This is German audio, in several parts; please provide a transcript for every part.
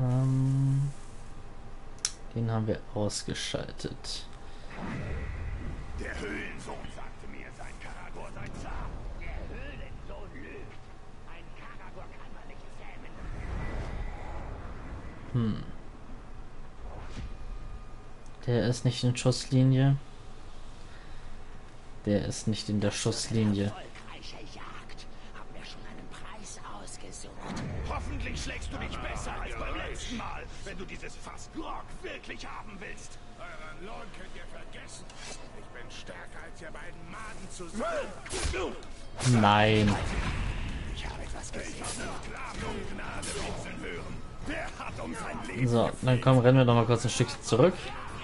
Den haben wir ausgeschaltet. Der Höhlensohn sagte mir, sein Karagor sei zahm. Der Höhlensohn lügt. Ein Karagor kann man nicht zähmen. Der ist nicht in Schusslinie. Der ist nicht in der Schusslinie. Erfolgreiche Jagd. Haben wir schon einen Preis ausgesucht. Hoffentlich schlägst du dich besser als beim letzten Mal, wenn du dieses Fass Grog wirklich haben willst. Euren Lohn könnt ihr vergessen. Ich bin stärker als ihr beiden Maden zusammen. Nein. Ich habe etwas gesehen. Gnade wechseln hören. Wer hat um sein Leben So, dann komm, rennen wir noch mal kurz ein Stückchen zurück.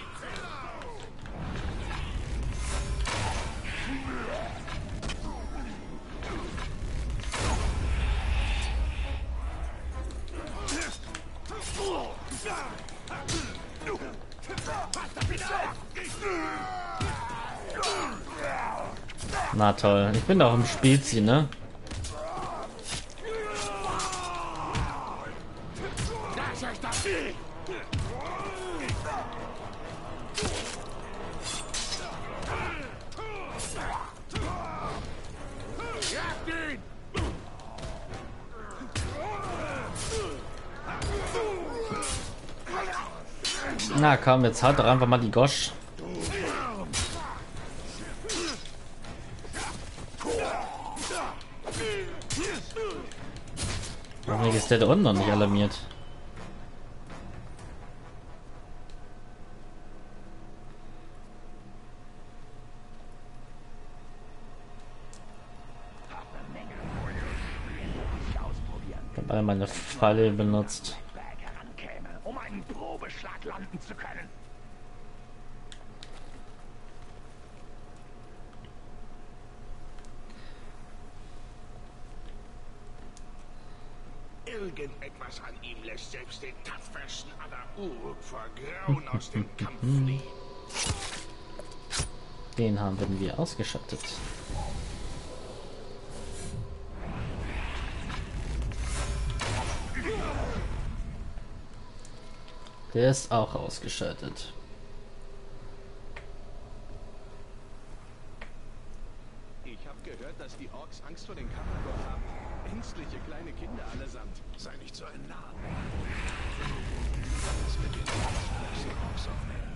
Na toll, ich bin doch im Spezi, ne? Na komm, jetzt halt doch einfach mal die Gosch. Warum ist der da unten noch nicht alarmiert? Ich habe einmal eine Falle benutzt. herankäme, um einen Probeschlag landen zu können. Irgendetwas an ihm lässt selbst den tapfersten aller Uruk vor Grauen aus dem Kampf fliehen. Den haben wir ausgeschaltet. Der ist auch ausgeschaltet. Ich habe gehört, dass die Orks Angst vor den Karagor haben. Ängstliche kleine Kinder allesamt. Sei nicht so ein Narr. Das wird den Orks aufnehmen.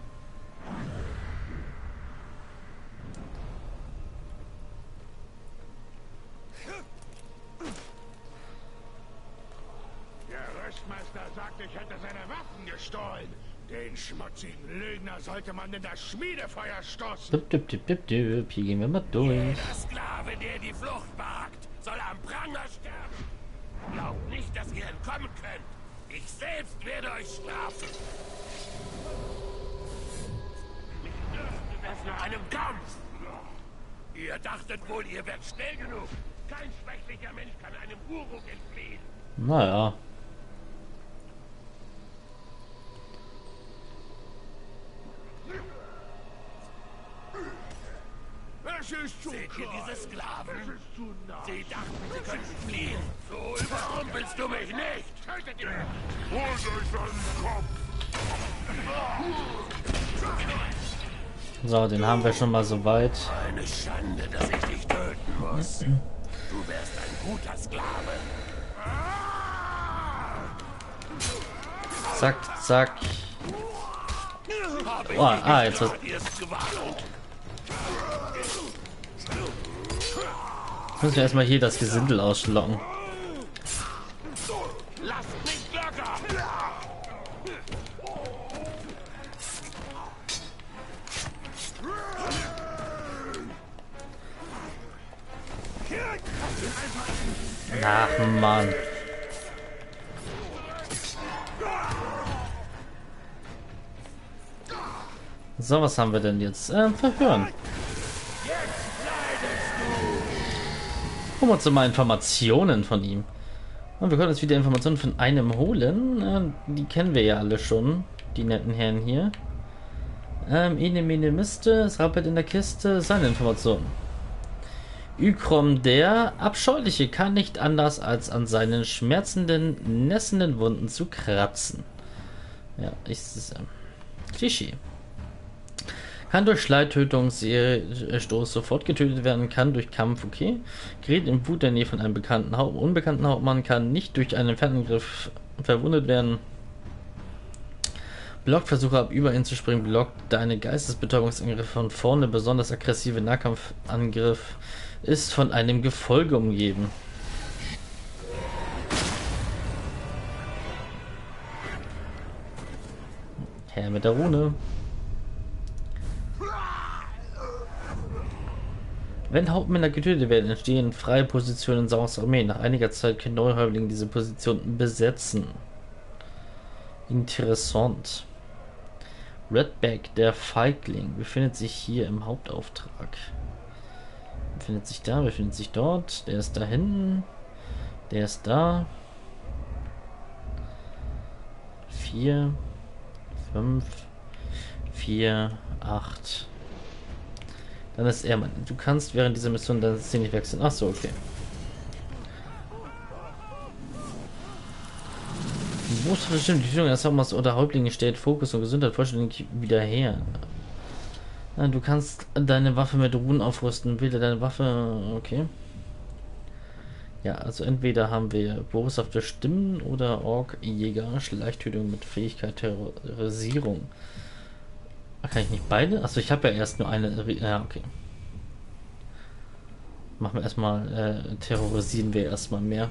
Der Röstmeister sagt, ich hätte seine Waffen gestohlen. Den schmutzigen Lügner sollte man in das Schmiedefeuer stoßen. Dup, dup, dup, dup, dup. Hier gehen wir mal durch. Der Sklave, der die Flucht wagt, soll am Pranger sterben. Glaubt nicht, dass ihr entkommen könnt. Ich selbst werde euch strafen. Ich dürfte das nach einem Kampf. Ihr dachtet wohl, ihr werdet schnell genug. Kein schwächlicher Mensch kann einem Uruk entfliehen. Naja. Es ist zu Seht ihr klein. diese Sklaven? Es ist zu nah. Sie dachten, sie könnten fliehen. So überrumpelst du mich nicht. Tötet ihn! Holt euch seinen Kopf! So, den haben wir schon mal so weit. Eine Schande, dass ich dich töten muss. Du wärst ein guter Sklave. Zack, zack. Habe Oh, ich jetzt was. erst gewarnt. Müssen wir erstmal hier das Gesindel ausschlocken. Lasst mich locker. Ach Mann. So, was haben wir denn jetzt? Verhören. Gucken wir uns mal Informationen von ihm. Und wir können uns wieder Informationen von einem holen. Die kennen wir ja alle schon, die netten Herren hier. Ene Mene Miste, es rappelt in der Kiste, seine Informationen. Ykrom der Abscheuliche kann nicht anders, als an seinen schmerzenden, nässenden Wunden zu kratzen. Ja, ist Klischee. Kann durch Schleittötungsstoß sofort getötet werden, kann durch Kampf, okay. Gerät in Wut der Nähe von einem unbekannten Hauptmann, kann nicht durch einen Fernangriff verwundet werden. Blockt Versuche ab, über ihn zu springen, blockt deine Geistesbetäubungsangriffe von vorne, besonders aggressive Nahkampfangriff ist von einem Gefolge umgeben. Herr mit der Rune. Wenn Hauptmänner getötet werden, entstehen freie Positionen in Saurons Armee. Nach einiger Zeit können neue Häuptlinge diese Position besetzen. Interessant. Redback, der Feigling, befindet sich hier im Hauptauftrag. Befindet sich da, befindet sich dort. Der ist da hinten. Der ist da. 4, 5, 4, 8. Dann ist er, du kannst während dieser Mission deine Szene nicht wechseln. Ach so, okay. Wo ist bestimmt die Führung des Hauptmanns oder Häuptlinge stellt Fokus und Gesundheit vollständig wieder her. Du kannst deine Waffe mit Runen aufrüsten. Wähle deine Waffe. Okay. Ja, also entweder haben wir boshafte Stimmen oder Ork-Jäger, Schleichtötung mit Fähigkeit Terrorisierung. Kann ich nicht beide? Achso, ich habe ja erst nur eine. Ja, okay. Machen wir erstmal, terrorisieren wir erstmal mehr.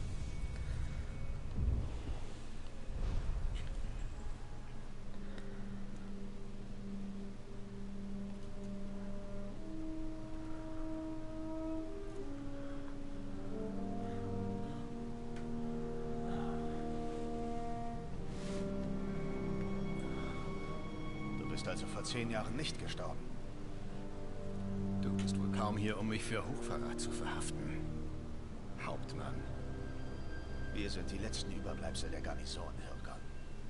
Also vor 10 Jahren nicht gestorben. Du bist wohl kaum hier, um mich für Hochverrat zu verhaften. Hauptmann. Wir sind die letzten Überbleibsel der Garnison, Hirgon.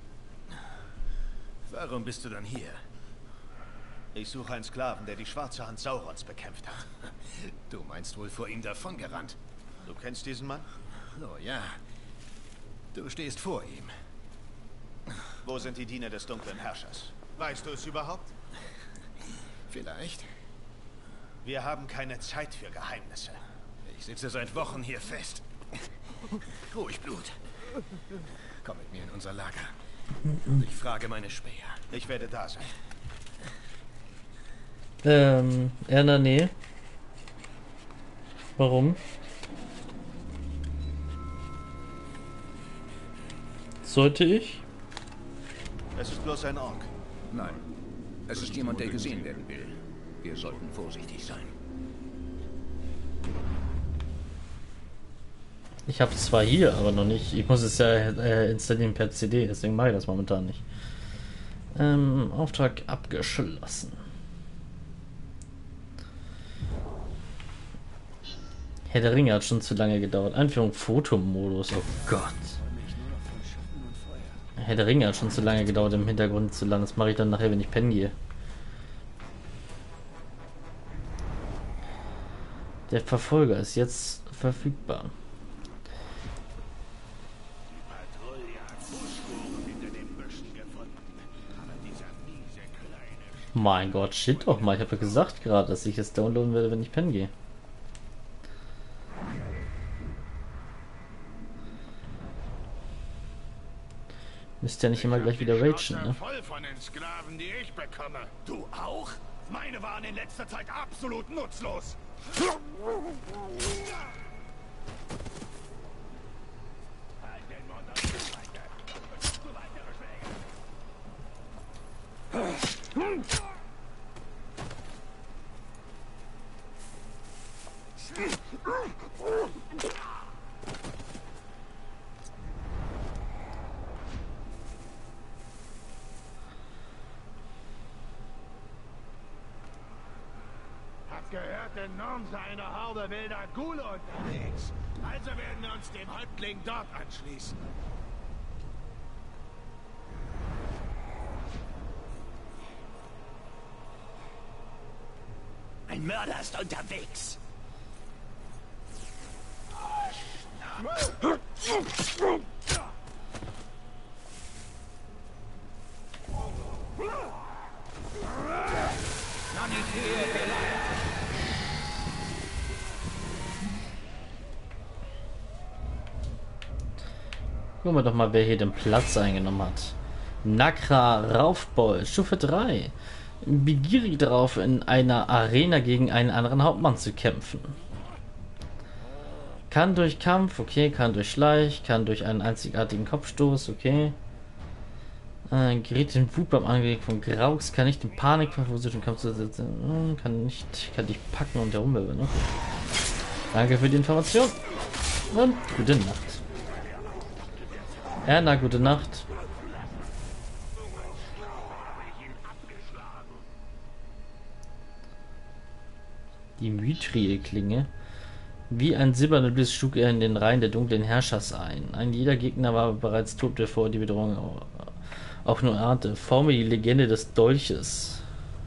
Warum bist du dann hier? Ich suche einen Sklaven, der die schwarze Hand Saurons bekämpft hat. Du meinst wohl vor ihm davongerannt. Du kennst diesen Mann? Oh ja. Du stehst vor ihm. Wo sind die Diener des dunklen Herrschers? Weißt du es überhaupt? Vielleicht. Wir haben keine Zeit für Geheimnisse. Ich sitze seit Wochen hier fest. Ruhig, Blut. Komm mit mir in unser Lager. Und ich frage meine Späher. Ich werde da sein. Erna, nee. Warum? Sollte ich? Es ist bloß ein Ork. Nein. Es ist jemand, der gesehen werden will. Wir sollten vorsichtig sein. Ich habe es zwar hier, aber noch nicht. Ich muss es ja installieren per CD, deswegen mache ich das momentan nicht. Auftrag abgeschlossen. Herr der Ringe hat schon zu lange gedauert. Einführung Fotomodus. Oh Gott. Herr der Ringe hat schon zu lange gedauert, im Hintergrund zu landen. Das mache ich dann nachher, wenn ich pennen gehe. Der Verfolger ist jetzt verfügbar. Mein Gott, shit doch mal. Ich habe ja gesagt gerade, dass ich es downloaden werde, wenn ich pennen gehe. Müsst ja nicht immer gleich wieder ragen, ne? Voll von den Sklaven, die ich bekomme. Du auch? Meine waren in letzter Zeit absolut nutzlos. Hab gehört, in Norn sei eine Horde wilder Ghule unterwegs. Also werden wir uns dem Häuptling dort anschließen. Ein Mörder ist unterwegs. Gucken wir doch mal, wer hier den Platz eingenommen hat. Nakra Raufbold, Stufe 3. Begierig darauf, in einer Arena gegen einen anderen Hauptmann zu kämpfen. Kann durch Kampf, okay, kann durch Schleich, kann durch einen einzigartigen Kopfstoß, okay. Gerät in Wut beim Angriff von Graux, kann nicht in Panik versuchen, den Kampf zu setzen. Kann dich packen und herumwirbeln. Ne? Danke für die Information. Und gute Nacht. Erna, gute Nacht. Die Mythrie-Klinge. Wie ein silberner Blitz schlug er in den Reihen der dunklen Herrschers ein. Ein jeder Gegner war bereits tot, bevor die Bedrohung auch nur ahnte. Forme die Legende des Dolches.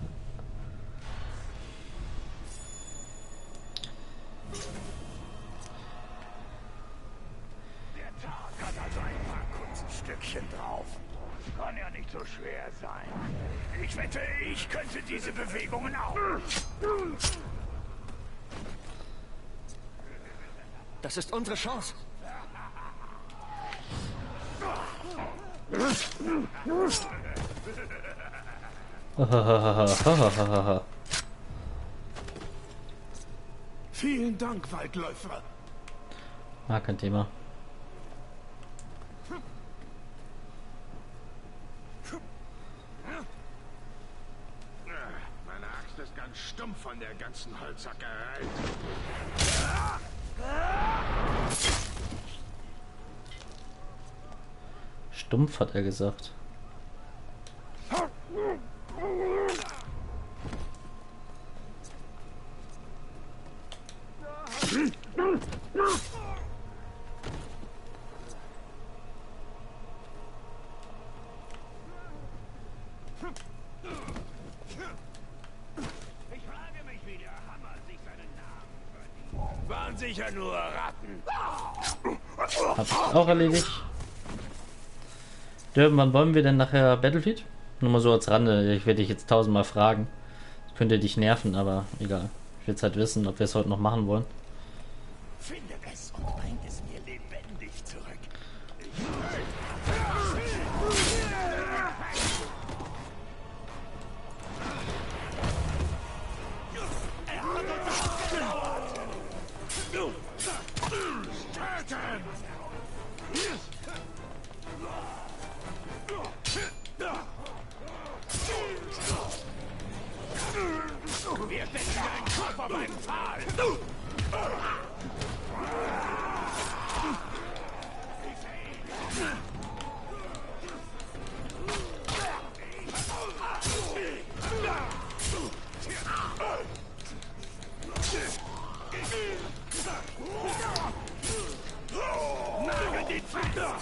Der Tag hat also ein paar Kunststückchen drauf. Kann ja nicht so schwer sein. Ich wette, ich könnte diese Bewegungen auch. Das ist unsere Chance. Vielen Dank, Waldläufer. Kein Thema. Meine Axt ist ganz stumpf von der ganzen Holzhackerei. Stumpf, hat er gesagt. Ich frage mich, wie der Hammer sich seinen Namen verdient. Waren sicher nur Ratten. Hab's auch erledigt. Dürfen, wann wollen wir denn nachher Battlefield? Nur mal so als Rande. Ich werde dich jetzt 1000-mal fragen. Das könnte dich nerven, aber egal. Ich will jetzt halt wissen, ob wir es heute noch machen wollen. Finde es und bring es mir lebendig zurück. Wir decken deinen Körper beim Pfahl. Nagel die Pfeile.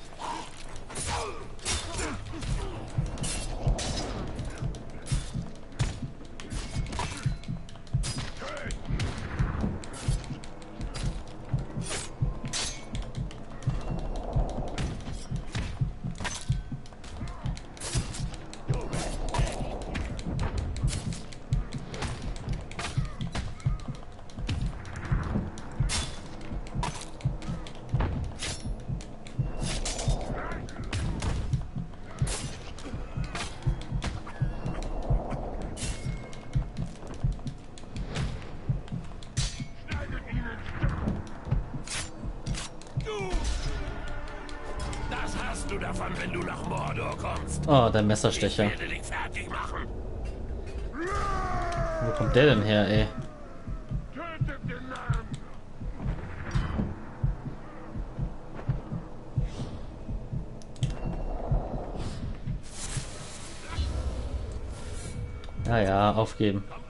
Das hast du davon, wenn du nach Mordor kommst. Oh, der Messerstecher. Ich werde dich fertig machen. Wo kommt der denn her, ey? Tötet den Namen. Ja, aufgeben.